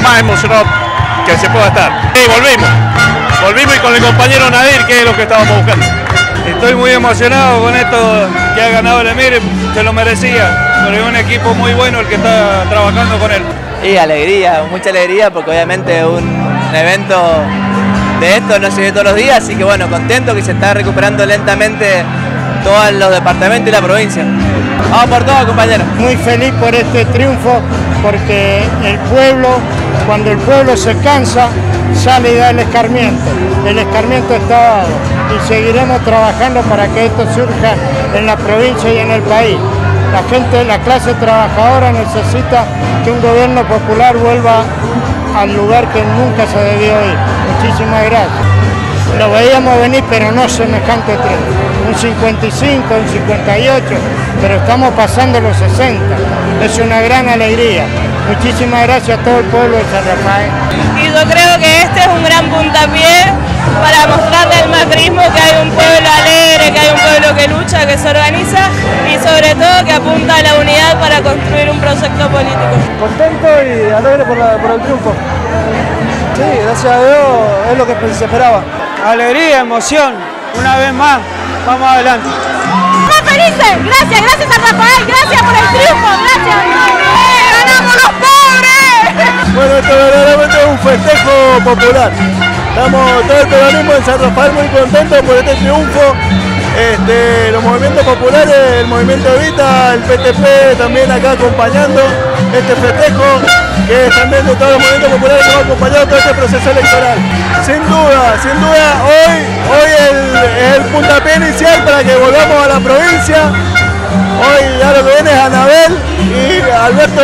más emocionado que se pueda estar. Y volvimos y con el compañero Nadir, que es lo que estábamos buscando. Estoy muy emocionado con esto que ha ganado el Emir, se lo merecía, pero es un equipo muy bueno el que está trabajando con él. Y alegría, mucha alegría, porque obviamente un evento de esto no se ve todos los días, así que bueno, contento que se está recuperando lentamente todos los departamentos y la provincia. Vamos por todo, compañeros. Muy feliz por este triunfo, porque el pueblo, cuando el pueblo se cansa, sale y da el escarmiento. El escarmiento está dado y seguiremos trabajando para que esto surja en la provincia y en el país. La gente, la clase trabajadora necesita que un gobierno popular vuelva al lugar que nunca se debió ir. Muchísimas gracias. Lo veíamos venir, pero no semejante triunfo. Un 55, un 58, pero estamos pasando los 60. Es una gran alegría. Muchísimas gracias a todo el pueblo de San Rafael. Y yo creo que este es un gran puntapié para mostrarle al macrismo que hay un pueblo alegre, que hay un pueblo que lucha, que se organiza y sobre todo que apunta a la unidad para construir un proyecto político. Contento y alegre por el triunfo. Sí, gracias a Dios es lo que se esperaba. Alegría, emoción, una vez más, vamos adelante. ¡Estamos felices! Gracias a Rafael, gracias por el triunfo, gracias. ¡Ganamos los pobres! Bueno, esto verdaderamente es un festejo popular. Estamos todo el peronismo en San Rafael muy contentos por este triunfo. Los movimientos populares, el movimiento Evita, el PTP también acá acompañando este festejo, que es también de todos los movimientos populares que hemos acompañado todo este proceso electoral. Sin duda, hoy es el puntapié inicial para que volvamos a la provincia. Hoy ya lo que viene es Anabel y Alberto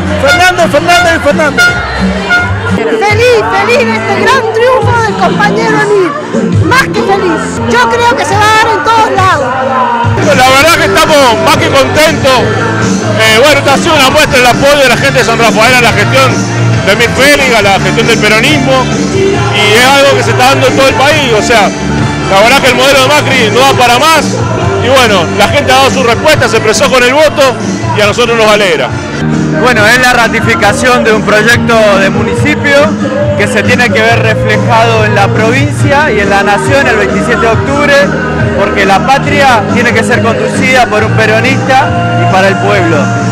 Fernández. Feliz de este gran triunfo del compañero Emir, más que feliz. Yo creo que se va a dar en todos lados. La verdad que estamos más que contentos. Bueno, esta ha sido una muestra del apoyo de la gente de San Rafael a la gestión de Emir Félix, a la gestión del peronismo, y es algo que se está dando en todo el país. O sea, la verdad que el modelo de Macri no da para más, y bueno, la gente ha dado su respuesta, se expresó con el voto y a nosotros nos alegra. Bueno, es la ratificación de un proyecto de municipio que se tiene que ver reflejado en la provincia y en la nación el 27 de octubre, porque la patria tiene que ser conducida por un peronista y para el pueblo.